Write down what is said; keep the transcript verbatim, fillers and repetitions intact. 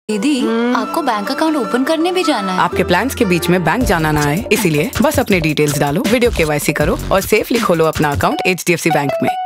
दीदी, आपको bank account open करने भी जाना है? आपके प्लान्स के बीच में बैंक जाना ना आए, इसीलिए बस अपने डिटेल्स डालो, वीडियो केवाईसी करो और सेफली खोलो अपना account H D F C bank में।